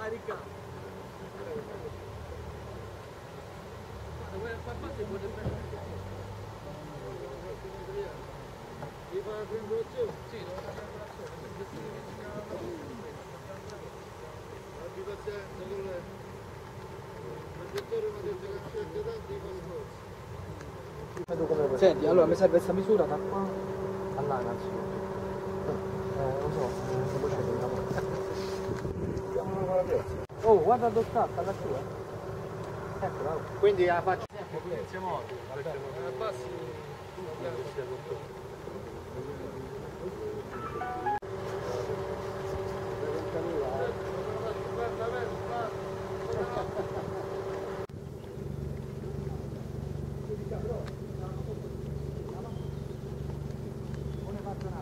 carica. Qua si potrebbe devi fare la triangolazione? Sì, devo fare la triangolazione. Senti, allora mi serve questa misura da qua a là innanzitutto. Non so, poi c'è oh, guarda dove sta la tua. Eccola. Quindi la faccio. Siamo oggi. Abbassi.